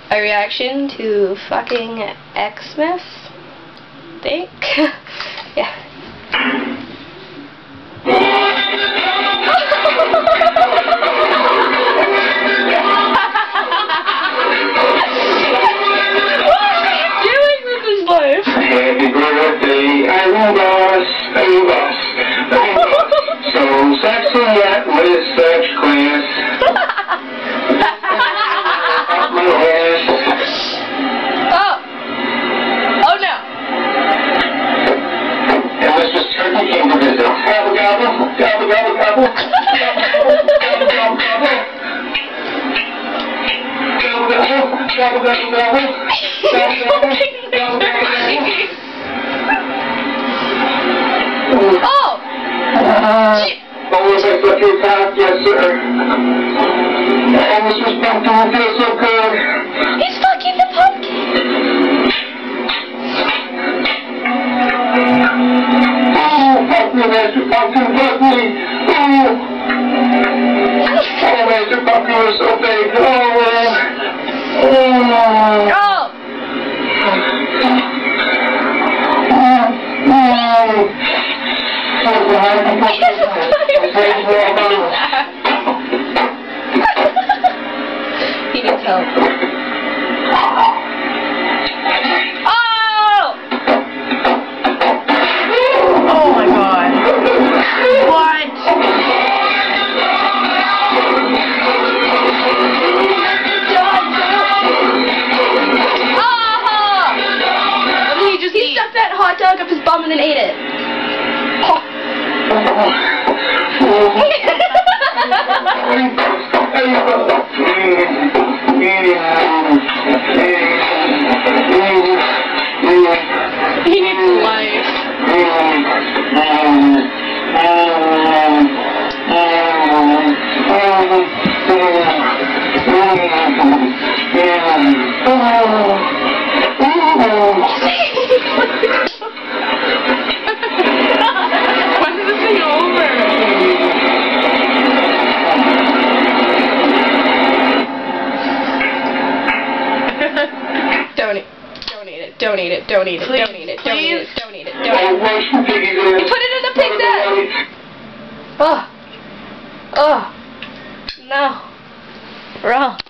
a reaction to fucking xmas, think. Yeah. Happy birthday, Arubas, Arubas, Arubas. So sexy yet with such class. Oh no. And Mr. Turkey came to visit. Gobble, gobble, gobble, gobble, gobble. Gobble, gobble, gobble, gobble. Gobble, gobble, gobble, gobble, gobble. Gobble, gobble, gobble, gobble. Oh! Always like what you thought, yes sir. Oh, Mr. Pumpkin, you feel so good. He's fucking the pumpkin! Oh, fuck me, Mr. Pumpkin, fuck me. Oh, Mr. Pumpkin was so big. Oh, oh. He needs help. Oh! Oh my god. What? What did he just eat? He stuck that hot dog up his bum and then ate it. Oh. He needs life. When is this thing over? Don't eat it, don't eat it, don't eat it, don't eat it, don't eat it, don't eat it, don't eat it. You put it in the pig's ass! Oh. Oh. No. Wrong.